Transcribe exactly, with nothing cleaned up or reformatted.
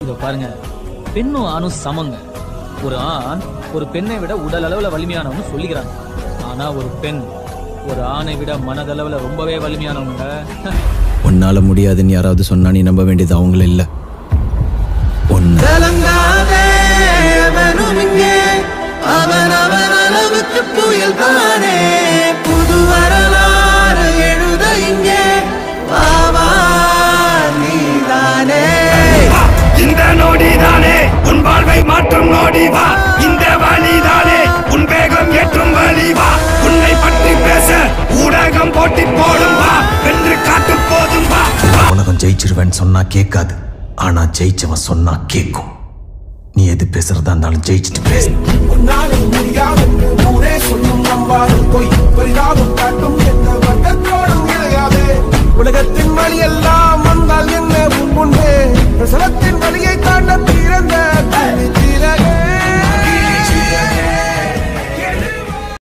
இங்க பாருங்க, பெண்ணும் ஆணும் சமங்க. ஒரு ஆண் ஒரு பெண்ணை விட உடல் அளவுல வலிமையானவன்னு சொல்லிக்கிறாங்க. ஆனா ஒரு பெண் ஒரு ஆணை விட மனதளவுல ரொம்பவே வலிமையானவங்க. உன்னால முடியாதுன்னு யாராவது சொன்னா நீ நம்ப வேண்டியது அவங்கள இல்ல, ஒன்னு. அவன் அவன் அளவுக்கு புயல் தானே, புது வரலாறு எழுத இங்கே வாவா நீதானே. இந்த நொடிதானே உன் வாழ்வை மாற்றும் நொடி வா, இந்த வழிதானே உன் வேகம் ஏற்றும் வழி வா. உன்னை பற்றி பேச ஊடகம் போட்டி போடும் வா, வென்று காட்டு போதும் வா. உலகம் ஜெயிச்சிருவேன்னு சொன்னா கேட்காது, ஆனா ஜெயிச்சவன் சொன்னா கேட்கும். நீ எது பேசுறதா இருந்தாலும் ஜெயிச்சுட்டு பேசு. உலகத்தின் வழி எல்லாம் வந்தால் என்ன முன்பே பிரசலத்தின்